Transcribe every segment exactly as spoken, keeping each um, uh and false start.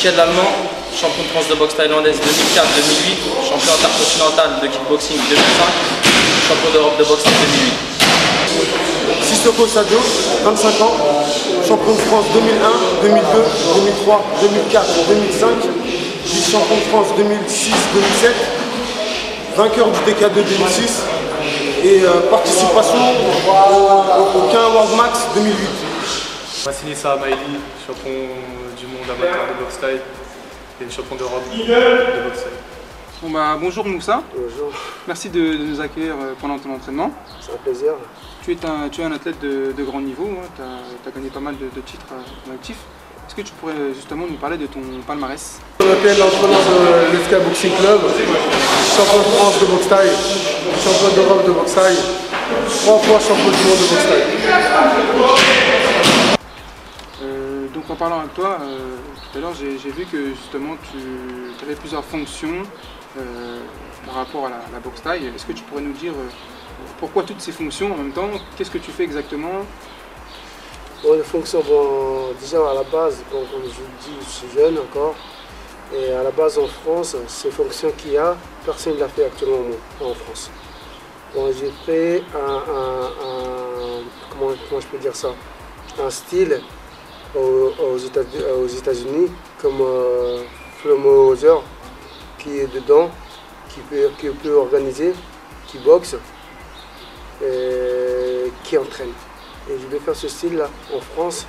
Mickaël Lallemand, champion de France de boxe thaïlandaise deux mille quatre deux mille huit, champion intercontinental de kickboxing deux mille cinq, champion d'Europe de boxe deux mille huit. Sissoko Sadio, vingt-cinq ans, champion de France deux mille un, deux mille deux, deux mille trois, deux mille quatre, deux mille cinq, vice-champion de France deux mille six, deux mille sept, vainqueur du T K deux deux mille six et euh, participation au, au quinze World Max deux mille huit. Vassilissa Amaili, champion du monde amateur de boxe thaï et champion d'Europe de boxe thaï. Bon bah, bonjour Moussa. Bonjour. Merci de, de nous accueillir pendant ton entraînement. C'est un plaisir. Tu es un, tu es un athlète de, de grand niveau, hein. Tu as, as gagné pas mal de, de titres euh, actifs. Est-ce que tu pourrais justement nous parler de ton palmarès? Je m'appelle l'entraîneur de l'E F K Boxing Club, champion de France de boxe thaï, champion d'Europe de boxe thaï, trois fois champion du monde de boxe thaï. Euh, donc en parlant avec toi, euh, tout à l'heure j'ai vu que justement tu avais plusieurs fonctions euh, par rapport à la, la boxe thaï. Est-ce que tu pourrais nous dire euh, pourquoi toutes ces fonctions en même temps? Qu'est-ce que tu fais exactement? Bon, les fonctions, bon, déjà à la base, bon, comme je vous le dis, je suis jeune encore. Et à la base en France, ces fonctions qu'il y a, personne ne l'a fait actuellement en France. Bon, j'ai fait un, un, un comment, comment je peux dire ça, un style aux, aux États-Unis comme euh, Flomo Hauser qui est dedans, qui peut, qui peut organiser, qui boxe, et qui entraîne. Et je vais faire ce style-là en France.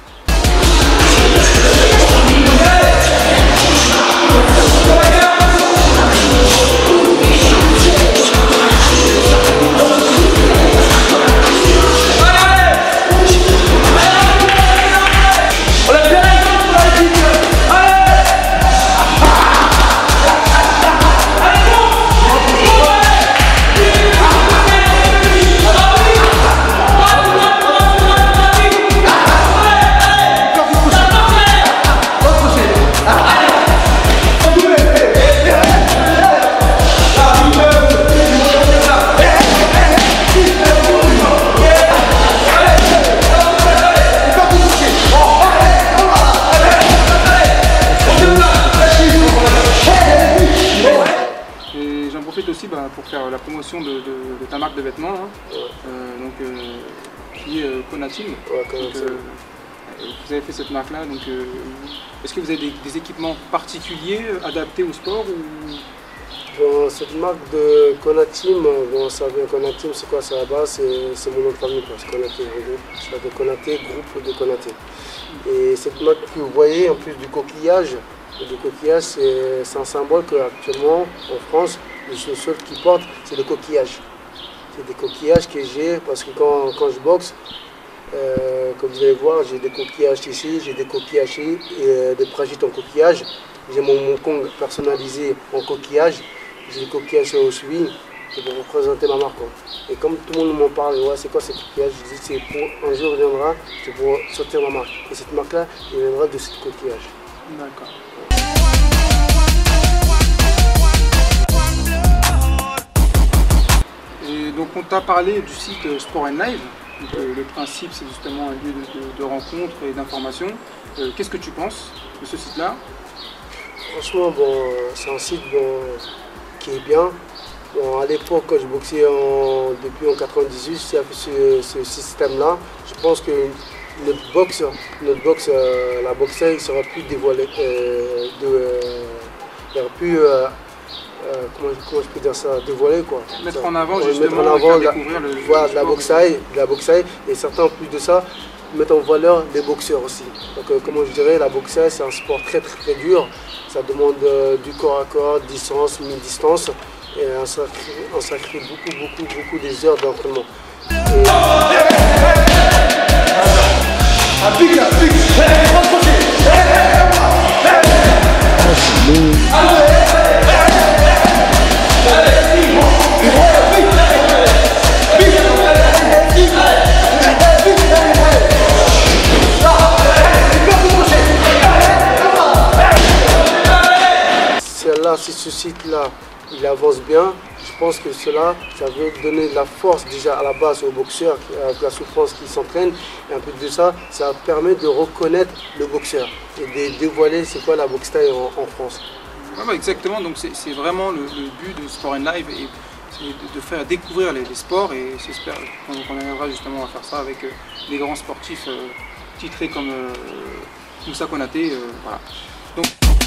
Aussi bah, pour faire la promotion de, de, de ta marque de vêtements, hein. Ouais. euh, donc, euh, qui est euh, Konateam. Ouais, donc, euh, vous avez fait cette marque là, donc euh, est-ce que vous avez des, des équipements particuliers adaptés au sport ou... Bon, cette marque de Konateam, bon, ça vient Konateam, c'est quoi? C'est à la base, c'est mon nom de famille, c'est Konaté, c'est de Konaté, groupe de Konaté. Et cette marque que vous voyez, en plus du coquillage, le coquillage c'est un symbole qu'actuellement en France, les chaussures qu'ils portent, c'est des coquillages. C'est des coquillages que j'ai parce que quand, quand je boxe, euh, comme vous allez voir, j'ai des coquillages ici, j'ai des coquillages ici, et euh, des pragites en coquillage. J'ai mon, mon Kong personnalisé en coquillage, j'ai des coquillages au cheville, c'est pour représenter ma marque, quoi. Et comme tout le monde m'en parle, ouais, c'est quoi ces coquillages? Je dis c'est pour un jour viendra, c'est pour sortir ma marque. Et cette marque-là, elle viendra de ce coquillage. D'accord. Donc on t'a parlé du site Sport and Live. Donc, euh, le principe c'est justement un lieu de, de, de rencontre et d'information. Euh, Qu'est-ce que tu penses de ce site-là? Franchement, bon, c'est un site bon, qui est bien. Bon, à l'époque, quand je boxais en, depuis en quatre-vingt-dix-huit, j'ai fait ce, ce système-là. Je pense que notre boxe, notre boxe euh, la boxe il sera plus dévoilée, euh, de, euh, il aurait pu euh, Euh, comment, comment je peux dire ça, dévoiler quoi. Mettre ça, en avant ouais, justement, mettre en avant et faire la, découvrir le, voilà, le de la boxaille, de la boxaille, et certains en plus de ça mettre en valeur des boxeurs aussi. Donc euh, comment je dirais, la boxaille c'est un sport très très très dur, ça demande euh, du corps à corps, distance, mi-distance, et un sacré, un sacré beaucoup beaucoup beaucoup des heures d'entraînement. Et... Si ce site-là, il avance bien, je pense que cela, ça veut donner de la force déjà à la base aux boxeurs, avec la souffrance qui s'entraînent. Et en plus de ça, ça permet de reconnaître le boxeur et de dévoiler c'est quoi la boxe thaï en, en France. Ouais, bah exactement, donc c'est vraiment le, le but de Sport and Live, et c'est de, de faire découvrir les, les sports, et j'espère qu'on arrivera justement à faire ça avec euh, des grands sportifs euh, titrés comme euh, Moussa Konaté. Euh, voilà. Donc,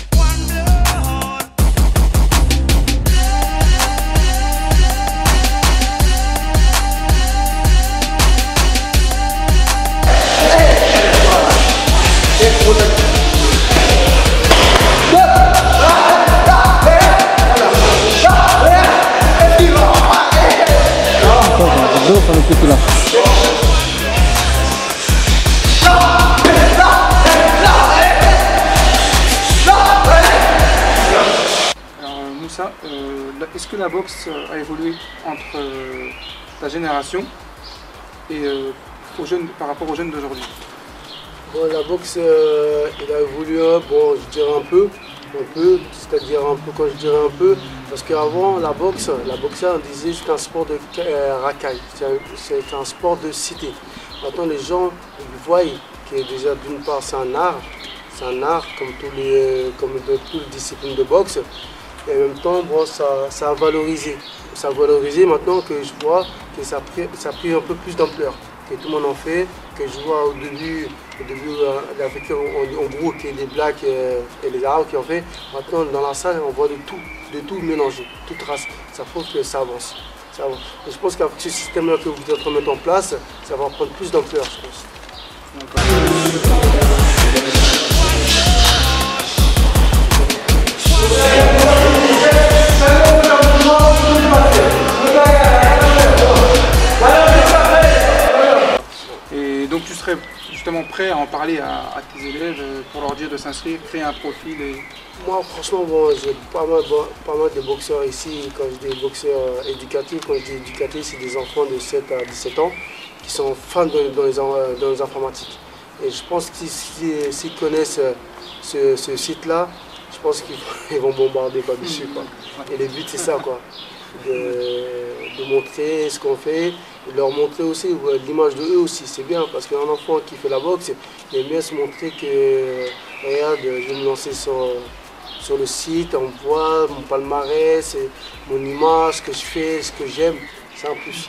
alors Moussa, euh, est-ce que la boxe a évolué entre euh, ta génération et euh, aux jeunes, par rapport aux jeunes d'aujourd'hui? Bon, la boxe, euh, il a évolué, bon, je dirais un peu, un peu, c'est-à-dire un peu quand je dirais un peu, parce qu'avant la boxe, la boxe, on disait c'est un sport de euh, racaille, c'est un sport de cité. Maintenant les gens ils voient que déjà d'une part c'est un art, c'est un art comme tous les, comme de toutes les disciplines de boxe, et en même temps bon, ça, ça a valorisé, ça a valorisé maintenant que je vois que ça a pris, ça a pris un peu plus d'ampleur. Que tout le monde en fait, que je vois au début, au début euh, avec, en, en gros que les blacks euh, et les arabes qui en fait. Maintenant dans la salle on voit de tout, de tout mélangé, toute race. Ça prouve que ça avance. Ça avance. Et je pense qu'avec ce système-là que vous êtes en train de mettre en place, ça va prendre plus d'ampleur, je pense. Donc tu serais justement prêt à en parler à, à tes élèves pour leur dire de s'inscrire, créer un profil et... Moi franchement bon, j'ai pas mal, bon, pas mal de boxeurs ici. Quand je dis boxeurs éducatifs, quand je dis éducatifs, c'est des enfants de sept à dix-sept ans qui sont fans dans, dans, les, dans les informatiques. Et je pense qu'ils s'ils si, si connaissent ce, ce site-là, je pense qu'ils vont bombarder quoi, dessus. Quoi. Et le but c'est ça, quoi. De, de montrer ce qu'on fait, de leur montrer aussi l'image de eux aussi, c'est bien parce qu'un enfant qui fait la boxe, il aime bien se montrer que regarde, je vais me lancer sur, sur le site, on voit mon palmarès, mon image, ce que je fais, ce que j'aime, c'est un plus.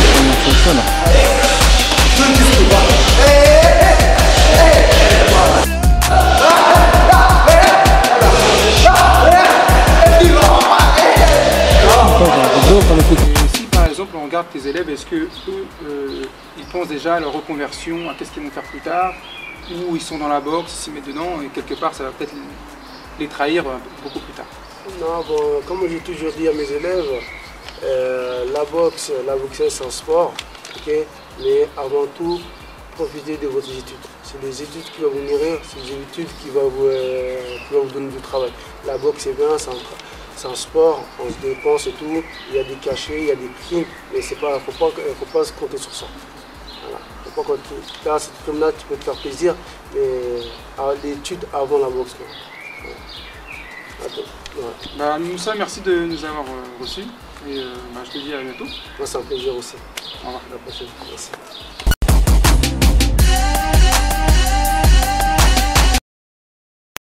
Si par exemple on regarde tes élèves, est-ce que eux, euh, ils pensent déjà à leur reconversion, à qu'est-ce qu'ils vont faire plus tard, ou ils sont dans la boxe, ils s'y mettent dedans et quelque part ça va peut-être les trahir beaucoup plus tard? Non, bon, comme j'ai toujours dit à mes élèves, euh, la boxe, la boxe c'est un sport, okay, mais avant tout, profitez de votre étude. C'est les études qui vont vous nourrir, c'est les études qui vont vous, euh, qui vont vous donner du travail. La boxe c'est bien, c'est un, c'est un sport, on se dépense et tout, il y a des cachets, il y a des primes, mais il ne faut pas, faut pas se compter sur ça. Voilà. Faut pas compter. Là, cette prime-là, tu peux te faire plaisir, mais l'étude avant la boxe. Ouais. Bah, Moussa, merci de nous avoir euh, reçus et euh, bah, je te dis à bientôt. Moi, c'est un plaisir aussi. Au revoir. À la prochaine. Merci.